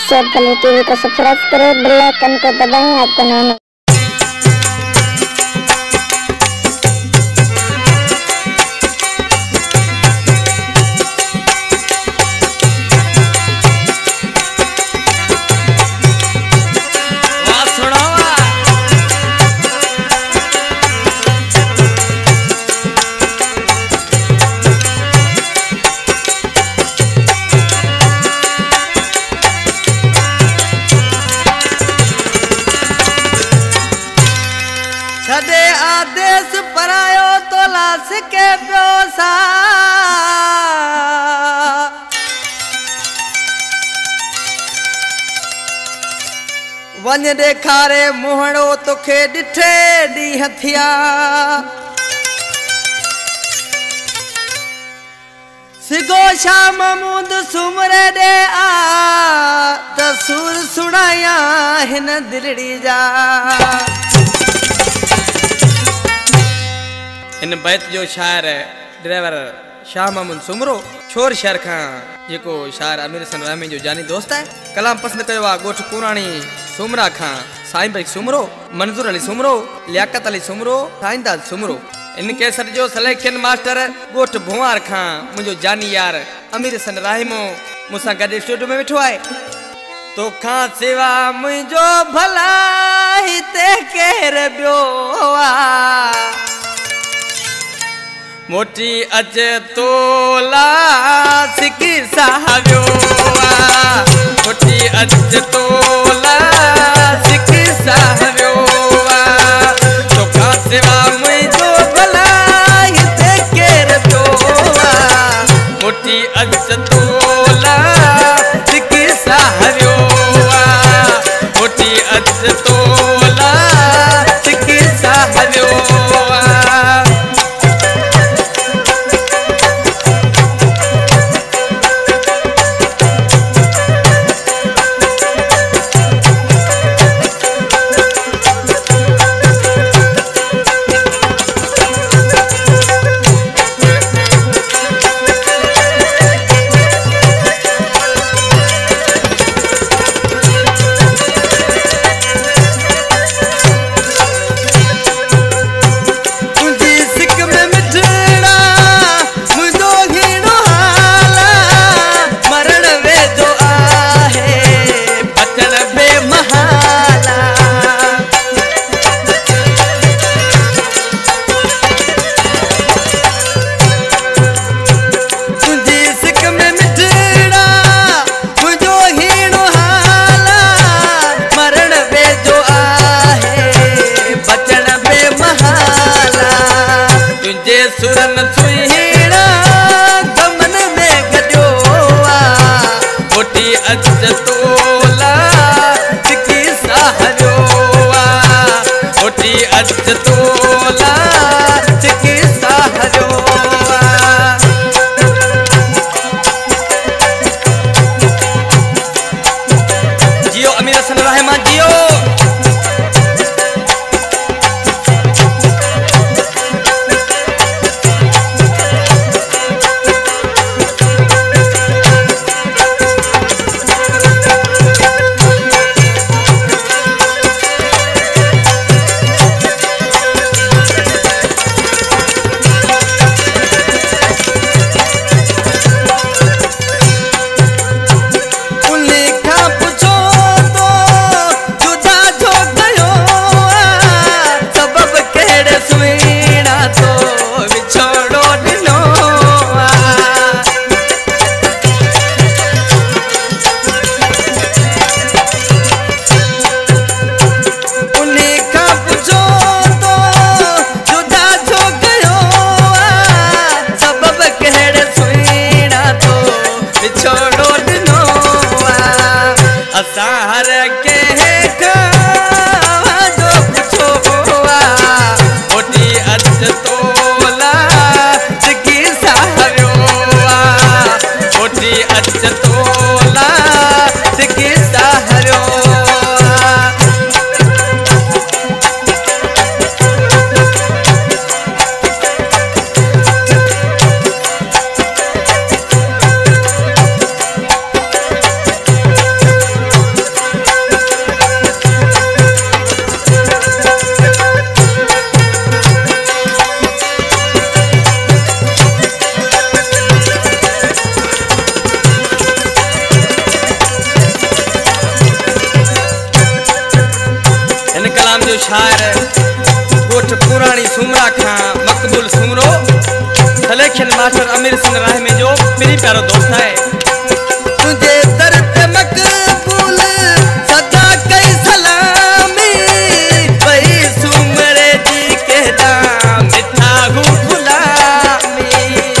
Share TV को subscribe करो, bell icon को दबाएं आपको नया छदे आदेश परायो तो लाश के प्योसा वन देखारे मुहणो तोखे डिठे डी हथिया सिगो शाम मुंद सुमरे दे आ तसूर सुनाया हिन दिलड़ी जा। इन बैत जो शायर ड्राइवर शाह महमूद सुमरो छोर शहर खां जेको शायर अमीर हसन रहमी जो जानी दोस्त है कलाम पसंद कयो आ गोठ पुराणी सुमरा खां साईं भाई सुमरो, मंजूर अली सुमरो, लियाकत अली सुमरो, साईंदास सुमरो। इन केसर जो सिलेक्शन मास्टर गोठ भुआर खां मुझो जानी यार अमीर हसन रहमो मुसा गडे स्टूडियो में बैठो है। तो खां सिवा मुझो भला हिते केर बियो आ मोटी अज तोला सिकी साहबियो मोटी अज तोला सिकी साहबियो तो का सिवा मुझो भला हिते केर बियो मोटी अज तोला सिकी साहबियो मोटी अज तोला सिकी साहबियो। सुरन सुहीड़ा गमन में गड्यो मोटी अज तोला सिकी साहबियो मोटी अज तोला सिकी साहबियो। जियो अमीर हसन रहमान जियो। जो शायर गोठ पुरानी सुमरा खां मकबूल सुमरो सलेक्शन मास्टर अमीर सिंह राहमी जो मेरी प्यारो दोस्त है। तुझे दर पे मकबूल सदा कई सलामी वही सुमरे जी के दाम मिठा गुलामी।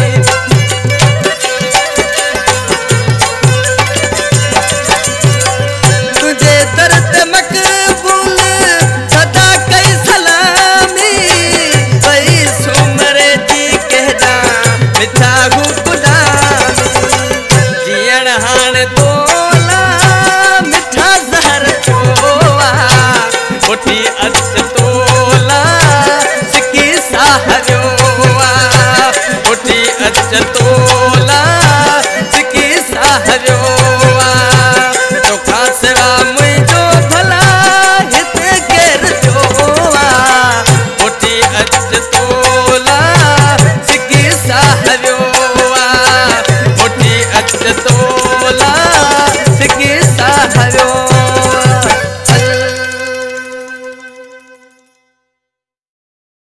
तुझे दर पे मकबूल सदा कई सलामी वही सुमरे जी के दाम मिठा गुलामी। जियण हाण तोला मिठा ज़हर चोआ उठी अच तोला सिकी साहरियोआ उठी अच तोला